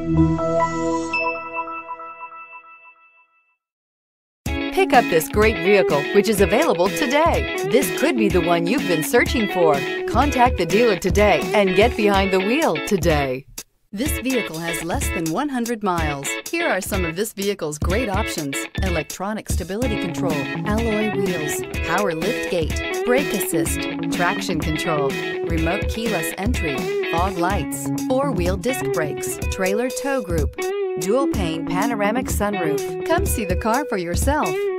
Pick up this great vehicle, which is available today. This could be the one you've been searching for. Contact the dealer today and get behind the wheel today. This vehicle has less than 100 miles. Here are some of this vehicle's great options: electronic stability control, alloy wheels, power lift gate, brake assist, traction control, remote keyless entry, fog lights, four-wheel disc brakes, trailer tow group, dual pane panoramic sunroof. Come see the car for yourself.